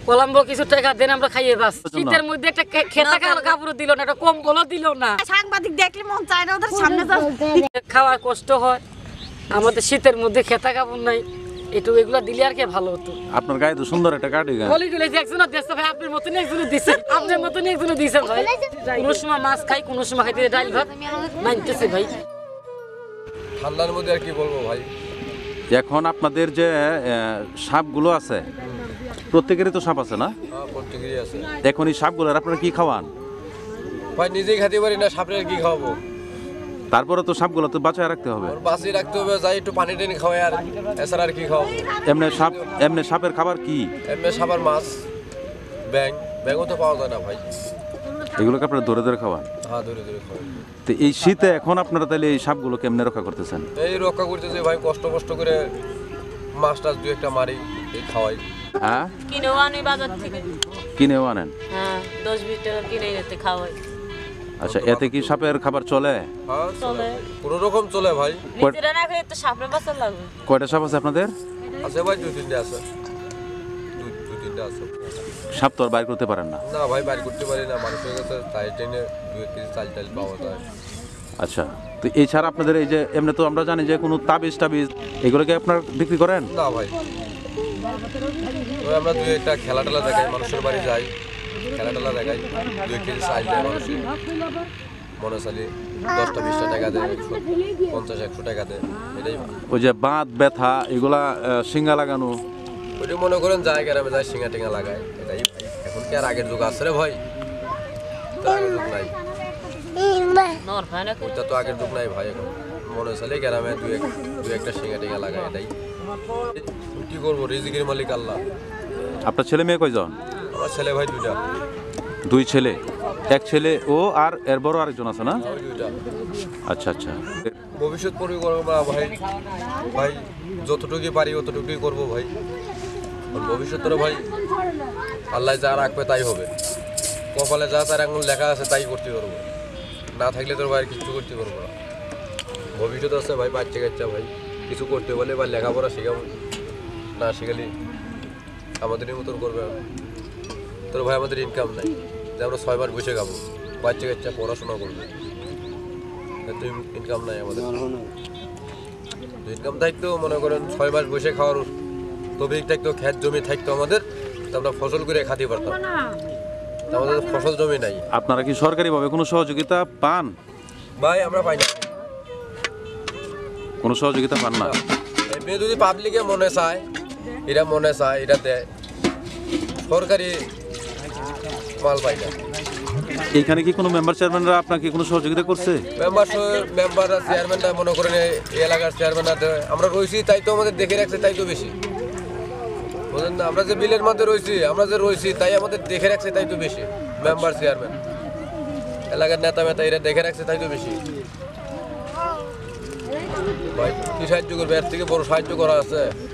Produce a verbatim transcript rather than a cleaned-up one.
কলম্বো কিছু টাকা দেন আমরা খাইয়ে বাস। শীতের মধ্যে একটা খেতা কাপড় দিল না, একটা কম্বলও দিল না। সাংবাদিক দেখলে মন চায় না ওদের সামনে খাওয়ার কষ্ট হয়, আমাদের শীতের মধ্যে খেতা কাপড় নাই, একটু এগুলা দিলে আর কি ভালো হতো। আপনার গায়ে তো সুন্দর একটা কার্ডিগান। বলি গেলে যে একজন দেশে ভাই আপনার মতন একজন দিছে, আপনার মতন একজন দিছে ভাই। কোন সময় মাছ খাই, কোন সময় খাইতে ডাল ভাত মানতেছে ভাই। ঠান্ডার মধ্যে আর কি বলবো ভাই। এখন আপনাদের যে সাপগুলো আছে, প্রত্যেকেরই তো সাপ আছে না? হ্যাঁ, প্রত্যেকেরই আছে। এখন এই সাপগুলোর আপনারা কি খাওয়ান? ভাই নিজেই খেতে পারি না, সাপের কি খাওয়াবো? তারপরে তো সাপগুলো তো বাঁচায় রাখতে হবে। বাঁচিয়ে রাখতে হবে, যাই একটু পানি টানি খাওয়াই, আর এছাড়া আর কি খাওয়াবো? এমনি সাপ এমনি সাপের খাবার কি? এমনি সাপের মাছ, ব্যাং, ব্যাংও তো পাওয়া যায় না ভাই। এগুলোকে আপনারা ধরে ধরে খাওয়ান? হ্যাঁ, ধরে ধরে খাওয়াই। তো এই শীতে এখন আপনারা তাহলে এই সাপগুলো কেমনে রক্ষা করতেছেন? এই রক্ষা করতেছে ভাই, কষ্ট কষ্ট করে মাছ টাছ দু একটা মারি, এই খাওয়াই। হ্যাঁ, কিনেও আনি বাজার থেকে। কিনেও আনেন? হ্যাঁ, দশ বিশ টাকা কিনে এতে খাওয়াই। আচ্ছা, এতে কি সাপের খাবার চলে? হ্যাঁ চলে, কোনো রকম চলে ভাই। নিজেরা না খেয়ে তো সাপের বাচ্চা লাগবে। কয়টা সাপ আছে আপনাদের? আছে ভাই, দুই তিনটে আছে, দুই দুই তিনটে আছে। সাপ তো আর বাইর করতে পারেন না? না ভাই, বাইর করতে পারি না, মানুষের কাছে তাই টেনে দু এক কেজি চাল টাল পাওয়া যায়। আচ্ছা, তো এছাড়া আপনাদের এই যে এমনি তো আমরা জানি যে কোনো তাবিজ টাবিজ এগুলো কি আপনারা বিক্রি করেন? না ভাই, ওই আমরা দুই একটা খেলা টেলা দেখাই, মানুষের বাড়ি যাই, খেলা টেলা দেখাই, দুই কেজি চাল দেয় মানুষের, মনে চালি দশটা বিশটা টাকা দেয়, পঞ্চাশ একশো টাকা দেয়, এটাই। ওই যে বাঁধ ব্যথা এগুলা শিঙ্গা লাগানো, ওইটা মনে করেন যায় গ্রামে যায়, শিঙা টিঙা লাগায়, এটাই ভাই। এখন কি আর আগের যুগ আছে রে ভাই? তো আগের যুগ নাই, নর ভাই না ওইটা তো আগের যুগ নাই ভাই। এখন মনে চালি গ্রামে দুই এক দুই একটা শিঙা টিঙা লাগায়, এটাই। কি করবো, রিজিকের মালিক আল্লাহ। আপনার ছেলে মেয়ে কয়জন? আমার ছেলে ভাই দুইটা। দুই ছেলে, এক ছেলে ও আর এর বড় আরেকজন আছে না? ওই দুইটা। আচ্ছা আচ্ছা, ভবিষ্যৎ পরিকল্পনা ভাই, ভাই যতটুকুই পারি অতটুকুই করবো ভাই। ভবিষ্যতের ভাই আল্লাহ যা রাখবে তাই হবে, কপালে যা তার এখন লেখা আছে তাই করতে পারবো, না থাকলে তোর ভাই কিছু করতে পারবো না। ভবিষ্যৎ আছে ভাই, বাচ্চা কাচ্চা ভাই কিছু করতে বলে বা লেখাপড়া শেখাবো, না শেখালি আমাদেরই মতন করবে। তোর ভাই আমাদের ইনকাম নাই যে আমরা ছয় মাস বসে খাবো, বাচ্চা কাচ্চা পড়াশোনা করবে, এত ইনকাম নাই আমাদের। ইনকাম থাকতো মনে করেন ছয় মাস বসে খাওয়ার তবে থাকতো, ক্ষেত জমি থাকতো আমাদের, তো আমরা ফসল করে খাতে পারতাম, আমাদের ফসল জমি নাই। আপনারা কি সরকারিভাবে কোনো সহযোগিতা পান? ভাই আমরা পাই না, কোনো সহযোগিতা পান না? এমনি যদি পাবলিকে মনে চায়, এরা মনে চায় এটা দেয়, সরকারি মাল পাই না। এইখানে কি কোনো মেম্বার চেয়ারম্যানরা আপনাকে কোনো সহযোগিতা করছে? মেম্বার মেম্বার চেয়ারম্যানরা মনে করেন এই এলাকার চেয়ারম্যানরা আমরা রয়েছি তাই তো আমাদের দেখে রাখছে, তাই তো বেশি বুঝলেন না। আমরা যে বিলের মধ্যে রয়েছি, আমরা যে রয়েছি তাই আমাদের দেখে রাখছে, তাই তো বেশি। মেম্বার চেয়ারম্যান এলাকার নেতা মেতা এরা দেখে রাখছে, তাই তো বেশি। ভাই কি সাহায্য করবে, এর থেকে বড় সাহায্য করা আছে?